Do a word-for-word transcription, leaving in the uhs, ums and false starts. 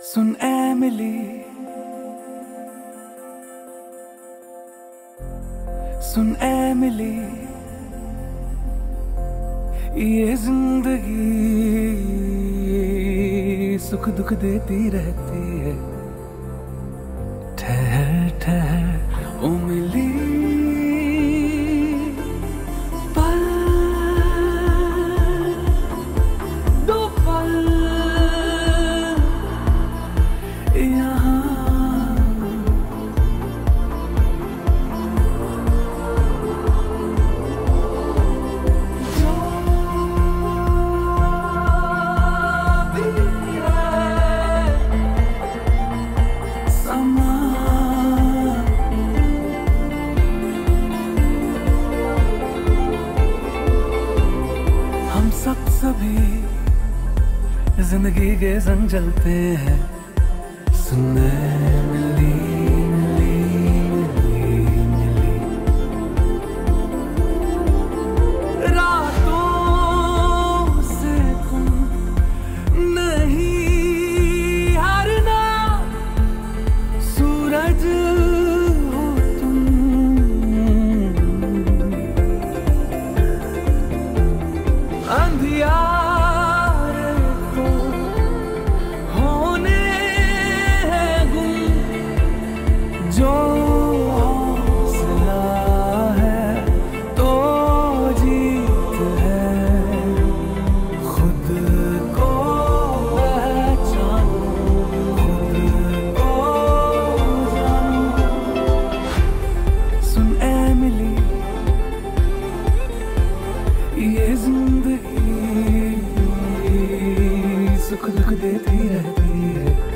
सुन ए मिली, सुन ए मिली, ये जिंदगी सुख दुख देती रहती है। ठहर ठहर ओ मिली, पल दो पल यहाँ सब सभी जिंदगी के संग चलते हैं। सुनने मिली मिली मिली मिली रातों से तुम नहीं हारना, सूरज हो तुम अंधियारे को होने हैं गुम, जो हौसला है तो जीत है। खुद को पहचानो, खुद को जानो। सुन ए मिली, ये जिंदगी सुख दुख देती रहती है।